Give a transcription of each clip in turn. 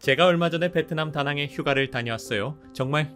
제가 얼마 전에 베트남 다낭에 휴가를 다녀왔어요. 정말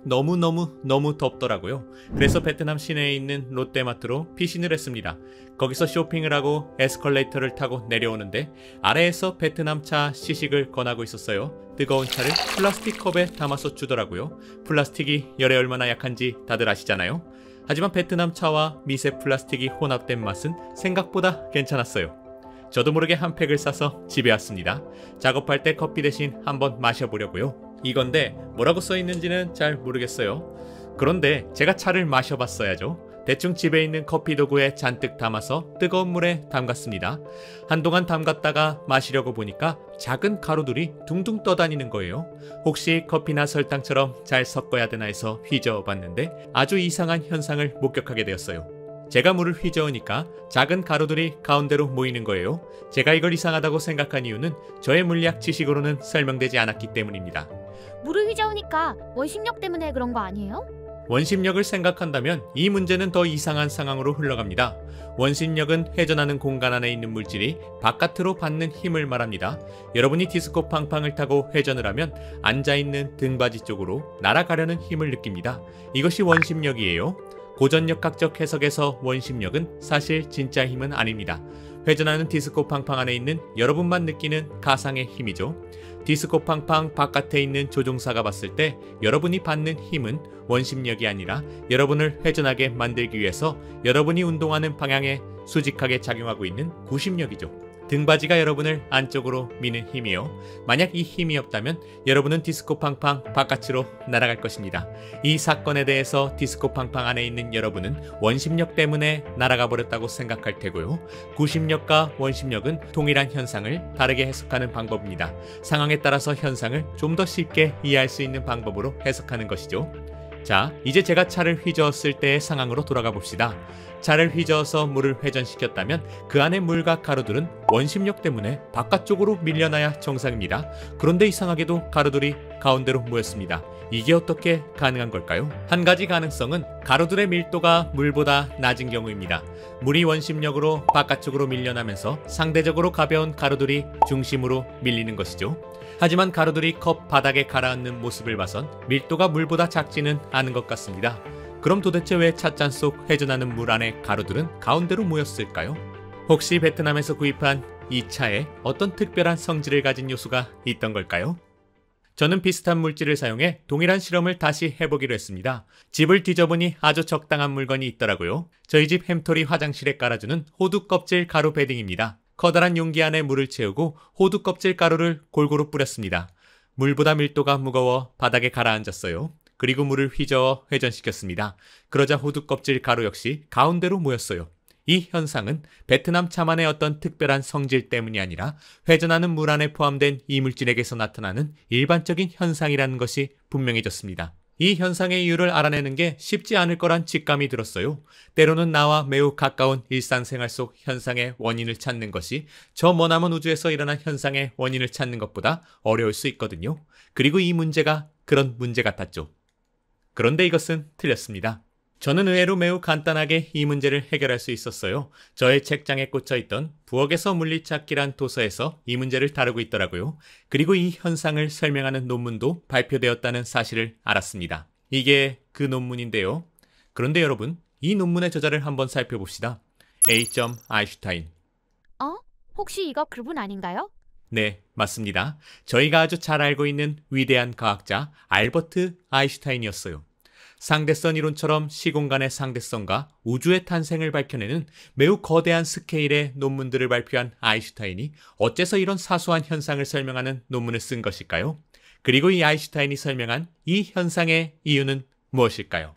너무 덥더라고요. 그래서 베트남 시내에 있는 롯데마트로 피신을 했습니다. 거기서 쇼핑을 하고 에스컬레이터를 타고 내려오는데 아래에서 베트남 차 시식을 권하고 있었어요. 뜨거운 차를 플라스틱 컵에 담아서 주더라고요. 플라스틱이 열에 얼마나 약한지 다들 아시잖아요. 하지만 베트남 차와 미세 플라스틱이 혼합된 맛은 생각보다 괜찮았어요. 저도 모르게 한 팩을 싸서 집에 왔습니다. 작업할 때 커피 대신 한번 마셔보려고요. 이건데 뭐라고 써있는지는 잘 모르겠어요. 그런데 제가 차를 마셔봤어야죠. 대충 집에 있는 커피 도구에 잔뜩 담아서 뜨거운 물에 담갔습니다. 한동안 담갔다가 마시려고 보니까 작은 가루들이 둥둥 떠다니는 거예요. 혹시 커피나 설탕처럼 잘 섞어야 되나 해서 휘저어봤는데 아주 이상한 현상을 목격하게 되었어요. 제가 물을 휘저으니까 작은 가루들이 가운데로 모이는 거예요. 제가 이걸 이상하다고 생각한 이유는 저의 물리학 지식으로는 설명되지 않았기 때문입니다. 물을 휘저으니까 원심력 때문에 그런 거 아니에요? 원심력을 생각한다면 이 문제는 더 이상한 상황으로 흘러갑니다. 원심력은 회전하는 공간 안에 있는 물질이 바깥으로 받는 힘을 말합니다. 여러분이 디스코 팡팡을 타고 회전을 하면 앉아있는 등받이 쪽으로 날아가려는 힘을 느낍니다. 이것이 원심력이에요. 고전역학적 해석에서 원심력은 사실 진짜 힘은 아닙니다. 회전하는 디스코 팡팡 안에 있는 여러분만 느끼는 가상의 힘이죠. 디스코 팡팡 바깥에 있는 조종사가 봤을 때 여러분이 받는 힘은 원심력이 아니라 여러분을 회전하게 만들기 위해서 여러분이 운동하는 방향에 수직하게 작용하고 있는 구심력이죠. 등받이가 여러분을 안쪽으로 미는 힘이요. 만약 이 힘이 없다면 여러분은 디스코 팡팡 바깥으로 날아갈 것입니다. 이 사건에 대해서 디스코 팡팡 안에 있는 여러분은 원심력 때문에 날아가 버렸다고 생각할 테고요. 구심력과 원심력은 동일한 현상을 다르게 해석하는 방법입니다. 상황에 따라서 현상을 좀 더 쉽게 이해할 수 있는 방법으로 해석하는 것이죠. 자, 이제 제가 차를 휘저었을 때의 상황으로 돌아가 봅시다. 차를 휘저어서 물을 회전시켰다면 그 안의 물과 가루들은 원심력 때문에 바깥쪽으로 밀려나야 정상입니다. 그런데 이상하게도 가루들이 가운데로 모였습니다. 이게 어떻게 가능한 걸까요? 한 가지 가능성은 가루들의 밀도가 물보다 낮은 경우입니다. 물이 원심력으로 바깥쪽으로 밀려나면서 상대적으로 가벼운 가루들이 중심으로 밀리는 것이죠. 하지만 가루들이 컵 바닥에 가라앉는 모습을 봐선 밀도가 물보다 작지는 않은 것 같습니다. 그럼 도대체 왜 찻잔 속 회전하는 물 안에 가루들은 가운데로 모였을까요? 혹시 베트남에서 구입한 이 차에 어떤 특별한 성질을 가진 요소가 있던 걸까요? 저는 비슷한 물질을 사용해 동일한 실험을 다시 해보기로 했습니다. 집을 뒤져보니 아주 적당한 물건이 있더라고요. 저희 집 햄토리 화장실에 깔아주는 호두 껍질 가루 베딩입니다. 커다란 용기 안에 물을 채우고 호두 껍질 가루를 골고루 뿌렸습니다. 물보다 밀도가 무거워 바닥에 가라앉았어요. 그리고 물을 휘저어 회전시켰습니다. 그러자 호두 껍질 가루 역시 가운데로 모였어요. 이 현상은 베트남 차만의 어떤 특별한 성질 때문이 아니라 회전하는 물 안에 포함된 이물질에게서 나타나는 일반적인 현상이라는 것이 분명해졌습니다. 이 현상의 이유를 알아내는 게 쉽지 않을 거란 직감이 들었어요. 때로는 나와 매우 가까운 일상생활 속 현상의 원인을 찾는 것이 저 머나먼 우주에서 일어난 현상의 원인을 찾는 것보다 어려울 수 있거든요. 그리고 이 문제가 그런 문제 같았죠. 그런데 이것은 틀렸습니다. 저는 의외로 매우 간단하게 이 문제를 해결할 수 있었어요. 저의 책장에 꽂혀있던 부엌에서 물리찾기란 도서에서 이 문제를 다루고 있더라고요. 그리고 이 현상을 설명하는 논문도 발표되었다는 사실을 알았습니다. 이게 그 논문인데요. 그런데 여러분, 이 논문의 저자를 한번 살펴봅시다. A. 아인슈타인. 혹시 이거 그분 아닌가요? 네, 맞습니다. 저희가 아주 잘 알고 있는 위대한 과학자 알버트 아인슈타인이었어요. 상대성 이론처럼 시공간의 상대성과 우주의 탄생을 밝혀내는 매우 거대한 스케일의 논문들을 발표한 아인슈타인이 어째서 이런 사소한 현상을 설명하는 논문을 쓴 것일까요? 그리고 이 아인슈타인이 설명한 이 현상의 이유는 무엇일까요?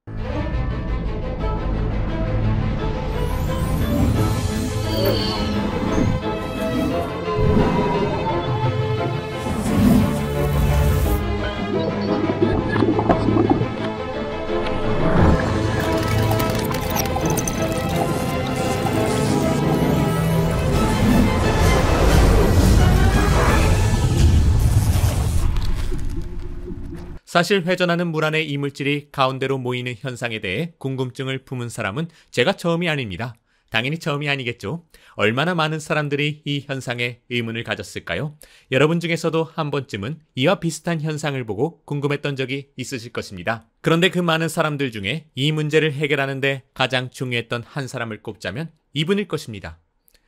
사실 회전하는 물 안의 이물질이 가운데로 모이는 현상에 대해 궁금증을 품은 사람은 제가 처음이 아닙니다. 당연히 처음이 아니겠죠. 얼마나 많은 사람들이 이 현상에 의문을 가졌을까요? 여러분 중에서도 한 번쯤은 이와 비슷한 현상을 보고 궁금했던 적이 있으실 것입니다. 그런데 그 많은 사람들 중에 이 문제를 해결하는데 가장 중요했던 한 사람을 꼽자면 이분일 것입니다.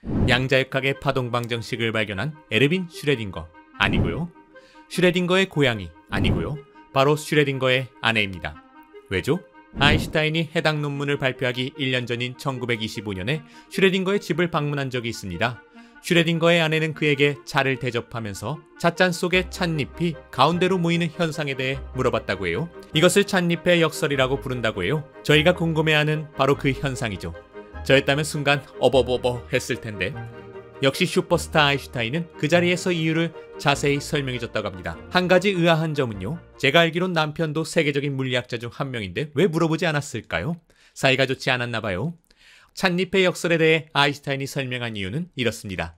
양자역학의 파동방정식을 발견한 에르빈 슈레딩거 아니고요. 슈레딩거의 고양이 아니고요. 바로 슈레딩거의 아내입니다. 왜죠? 아인슈타인이 해당 논문을 발표하기 1년 전인 1925년에 슈레딩거의 집을 방문한 적이 있습니다. 슈레딩거의 아내는 그에게 차를 대접하면서 찻잔 속의 찻잎이 가운데로 모이는 현상에 대해 물어봤다고 해요. 이것을 찻잎의 역설이라고 부른다고 해요. 저희가 궁금해하는 바로 그 현상이죠. 저였다면 순간 어버버버 했을 텐데. 역시 슈퍼스타 아인슈타인은 그 자리에서 이유를 자세히 설명해줬다고 합니다. 한 가지 의아한 점은요. 제가 알기론 남편도 세계적인 물리학자 중 한 명인데 왜 물어보지 않았을까요? 사이가 좋지 않았나 봐요. 찻잎의 역설에 대해 아인슈타인이 설명한 이유는 이렇습니다.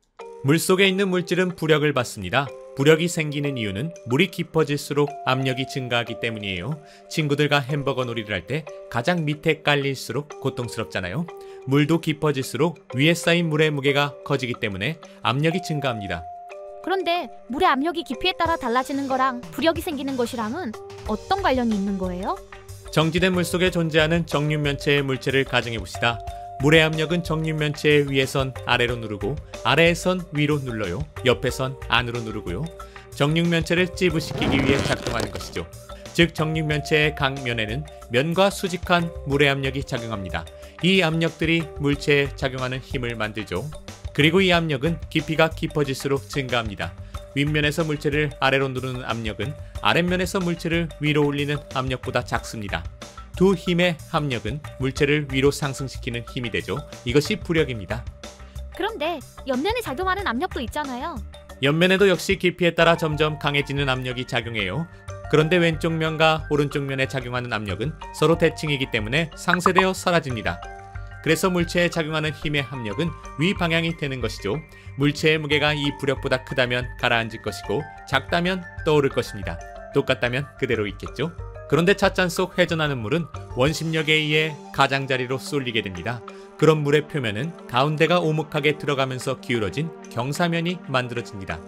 물속에 있는 물질은 부력을 받습니다. 부력이 생기는 이유는 물이 깊어질수록 압력이 증가하기 때문이에요. 친구들과 햄버거 놀이를 할 때 가장 밑에 깔릴수록 고통스럽잖아요. 물도 깊어질수록 위에 쌓인 물의 무게가 커지기 때문에 압력이 증가합니다. 그런데 물의 압력이 깊이에 따라 달라지는 거랑 부력이 생기는 것이랑은 어떤 관련이 있는 거예요? 정지된 물속에 존재하는 정육면체의 물체를 가정해봅시다. 물의 압력은 정육면체의 위에선 아래로 누르고 아래에선 위로 눌러요. 옆에선 안으로 누르고요. 정육면체를 찌부시키기 위해 작동하는 것이죠. 즉 정육면체의 각 면에는 면과 수직한 물의 압력이 작용합니다. 이 압력들이 물체에 작용하는 힘을 만들죠. 그리고 이 압력은 깊이가 깊어질수록 증가합니다. 윗면에서 물체를 아래로 누르는 압력은 아랫면에서 물체를 위로 올리는 압력보다 작습니다. 두 힘의 합력은 물체를 위로 상승시키는 힘이 되죠. 이것이 부력입니다. 그런데 옆면에 작용하는 압력도 있잖아요. 옆면에도 역시 깊이에 따라 점점 강해지는 압력이 작용해요. 그런데 왼쪽 면과 오른쪽 면에 작용하는 압력은 서로 대칭이기 때문에 상쇄되어 사라집니다. 그래서 물체에 작용하는 힘의 합력은 위 방향이 되는 것이죠. 물체의 무게가 이 부력보다 크다면 가라앉을 것이고 작다면 떠오를 것입니다. 똑같다면 그대로 있겠죠. 그런데 찻잔 속 회전하는 물은 원심력에 의해 가장자리로 쏠리게 됩니다. 그런 물의 표면은 가운데가 오목하게 들어가면서 기울어진 경사면이 만들어집니다.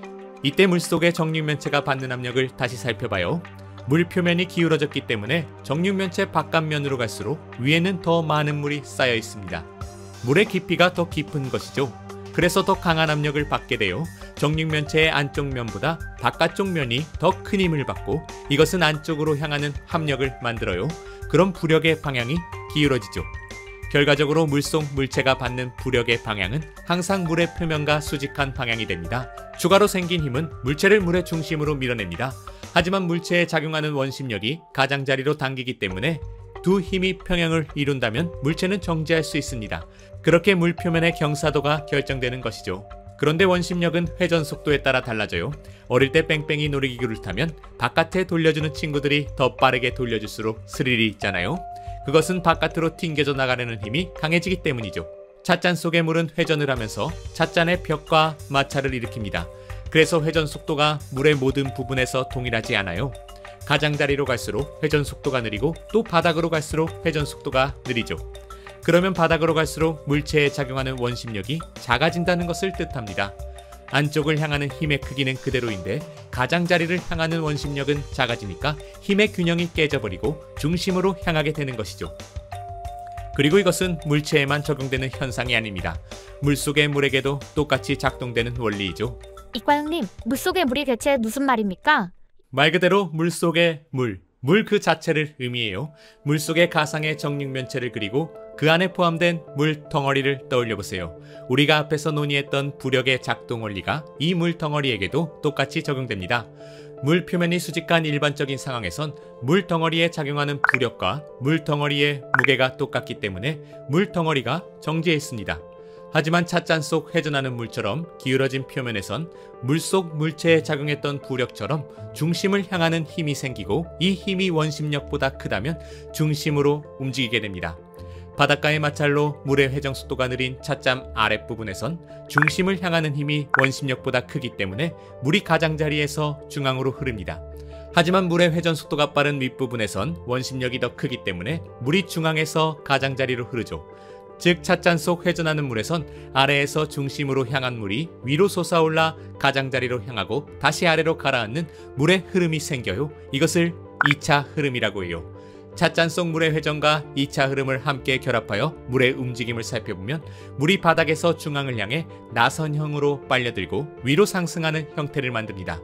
이때 물속의 정육면체가 받는 압력을 다시 살펴봐요. 물 표면이 기울어졌기 때문에 정육면체 바깥면으로 갈수록 위에는 더 많은 물이 쌓여 있습니다. 물의 깊이가 더 깊은 것이죠. 그래서 더 강한 압력을 받게 돼요. 정육면체의 안쪽 면보다 바깥쪽 면이 더 큰 힘을 받고 이것은 안쪽으로 향하는 합력을 만들어요. 그럼 부력의 방향이 기울어지죠. 결과적으로 물속 물체가 받는 부력의 방향은 항상 물의 표면과 수직한 방향이 됩니다. 추가로 생긴 힘은 물체를 물의 중심으로 밀어냅니다. 하지만 물체에 작용하는 원심력이 가장자리로 당기기 때문에 두 힘이 평행을 이룬다면 물체는 정지할 수 있습니다. 그렇게 물 표면의 경사도가 결정되는 것이죠. 그런데 원심력은 회전 속도에 따라 달라져요. 어릴 때 뺑뺑이 놀이기구를 타면 바깥에 돌려주는 친구들이 더 빠르게 돌려줄수록 스릴이 있잖아요. 그것은 바깥으로 튕겨져 나가려는 힘이 강해지기 때문이죠. 찻잔 속의 물은 회전을 하면서 찻잔의 벽과 마찰을 일으킵니다. 그래서 회전 속도가 물의 모든 부분에서 동일하지 않아요. 가장자리로 갈수록 회전 속도가 느리고 또 바닥으로 갈수록 회전 속도가 느리죠. 그러면 바닥으로 갈수록 물체에 작용하는 원심력이 작아진다는 것을 뜻합니다. 안쪽을 향하는 힘의 크기는 그대로인데 가장자리를 향하는 원심력은 작아지니까 힘의 균형이 깨져버리고 중심으로 향하게 되는 것이죠. 그리고 이것은 물체에만 적용되는 현상이 아닙니다. 물속의 물에게도 똑같이 작동되는 원리이죠. 이과영님, 물속의 물이 대체 무슨 말입니까? 말 그대로 물속의 물 그 자체를 의미해요. 물속의 가상의 정육면체를 그리고 그 안에 포함된 물 덩어리를 떠올려보세요. 우리가 앞에서 논의했던 부력의 작동 원리가 이 물 덩어리에게도 똑같이 적용됩니다. 물 표면이 수직한 일반적인 상황에선 물 덩어리에 작용하는 부력과 물 덩어리의 무게가 똑같기 때문에 물 덩어리가 정지해 있습니다. 하지만 찻잔 속 회전하는 물처럼 기울어진 표면에선 물속 물체에 작용했던 부력처럼 중심을 향하는 힘이 생기고 이 힘이 원심력보다 크다면 중심으로 움직이게 됩니다. 바닷가의 마찰로 물의 회전 속도가 느린 찻잔 아랫부분에선 중심을 향하는 힘이 원심력보다 크기 때문에 물이 가장자리에서 중앙으로 흐릅니다. 하지만 물의 회전 속도가 빠른 윗부분에선 원심력이 더 크기 때문에 물이 중앙에서 가장자리로 흐르죠. 즉 찻잔 속 회전하는 물에선 아래에서 중심으로 향한 물이 위로 솟아올라 가장자리로 향하고 다시 아래로 가라앉는 물의 흐름이 생겨요. 이것을 2차 흐름이라고 해요. 찻잔 속 물의 회전과 2차 흐름을 함께 결합하여 물의 움직임을 살펴보면 물이 바닥에서 중앙을 향해 나선형으로 빨려들고 위로 상승하는 형태를 만듭니다.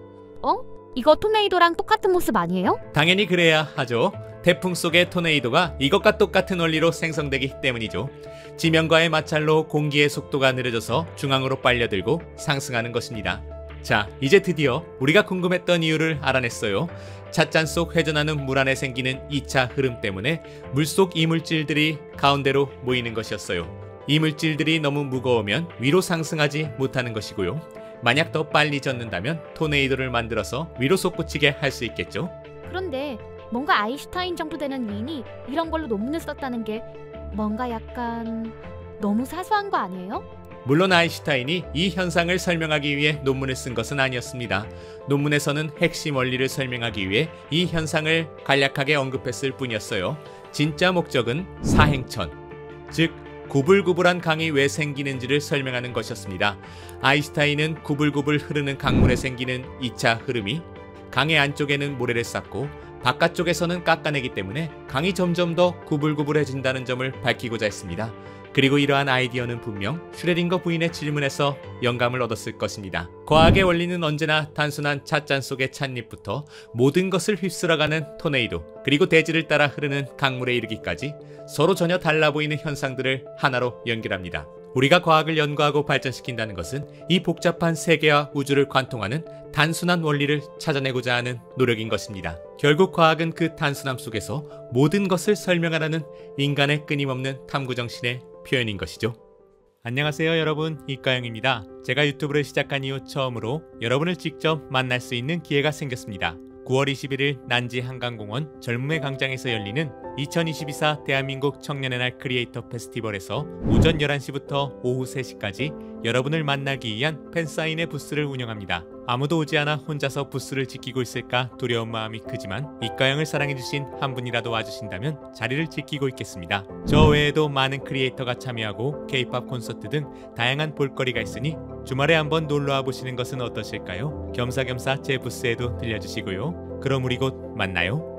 이거 토네이도랑 똑같은 모습 아니에요? 당연히 그래야 하죠. 태풍 속의 토네이도가 이것과 똑같은 원리로 생성되기 때문이죠. 지면과의 마찰로 공기의 속도가 느려져서 중앙으로 빨려들고 상승하는 것입니다. 자, 이제 드디어 우리가 궁금했던 이유를 알아냈어요. 찻잔 속 회전하는 물 안에 생기는 2차 흐름 때문에 물속 이물질들이 가운데로 모이는 것이었어요. 이물질들이 너무 무거우면 위로 상승하지 못하는 것이고요. 만약 더 빨리 젖는다면 토네이도를 만들어서 위로 솟구치게 할 수 있겠죠. 그런데 뭔가 아인슈타인 정도 되는 위인이 이런 걸로 논문을 썼다는 게 뭔가 약간 너무 사소한 거 아니에요? 물론 아인슈타인이 이 현상을 설명하기 위해 논문을 쓴 것은 아니었습니다. 논문에서는 핵심 원리를 설명하기 위해 이 현상을 간략하게 언급했을 뿐이었어요. 진짜 목적은 사행천, 즉 구불구불한 강이 왜 생기는지를 설명하는 것이었습니다. 아인슈타인은 구불구불 흐르는 강물에 생기는 2차 흐름이 강의 안쪽에는 모래를 쌓고 바깥쪽에서는 깎아내기 때문에 강이 점점 더 구불구불해진다는 점을 밝히고자 했습니다. 그리고 이러한 아이디어는 분명 슈레딩거 부인의 질문에서 영감을 얻었을 것입니다. 과학의 원리는 언제나 단순한 찻잔 속의 찻잎부터 모든 것을 휩쓸어가는 토네이도, 그리고 대지를 따라 흐르는 강물에 이르기까지 서로 전혀 달라 보이는 현상들을 하나로 연결합니다. 우리가 과학을 연구하고 발전시킨다는 것은 이 복잡한 세계와 우주를 관통하는 단순한 원리를 찾아내고자 하는 노력인 것입니다. 결국 과학은 그 단순함 속에서 모든 것을 설명하라는 인간의 끊임없는 탐구정신의 표현인 것이죠. 안녕하세요 여러분, 이과영입니다. 제가 유튜브를 시작한 이후 처음으로 여러분을 직접 만날 수 있는 기회가 생겼습니다. 9월 21일 난지 한강공원 젊음의 광장에서 열리는 2024 대한민국 청년의 날 크리에이터 페스티벌에서 오전 11시부터 오후 3시까지 여러분을 만나기 위한 팬사인회 부스를 운영합니다. 아무도 오지 않아 혼자서 부스를 지키고 있을까 두려운 마음이 크지만 이과영을 사랑해주신 한 분이라도 와주신다면 자리를 지키고 있겠습니다. 저 외에도 많은 크리에이터가 참여하고 K-POP 콘서트 등 다양한 볼거리가 있으니 주말에 한번 놀러와 보시는 것은 어떠실까요? 겸사겸사 제 부스에도 들려주시고요. 그럼 우리 곧 만나요.